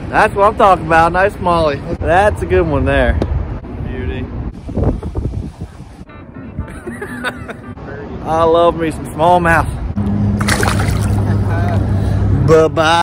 That's what I'm talking about. Nice smallie. That's a good one there. Beauty. I love me some smallmouth. Bye-bye.